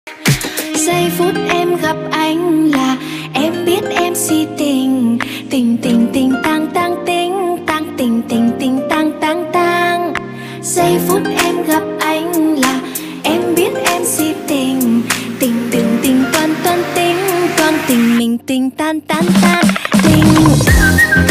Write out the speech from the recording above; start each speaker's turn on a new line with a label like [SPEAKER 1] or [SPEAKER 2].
[SPEAKER 1] Giây phút em gặp anh là em biết em si tình. Tình tình tình tang tang tình, tang tình tình tình tang tang tang. Giây phút em gặp anh là em biết em si tình. Tình tình tình toan toan tình, toan tình mình tình tan tan tan tình.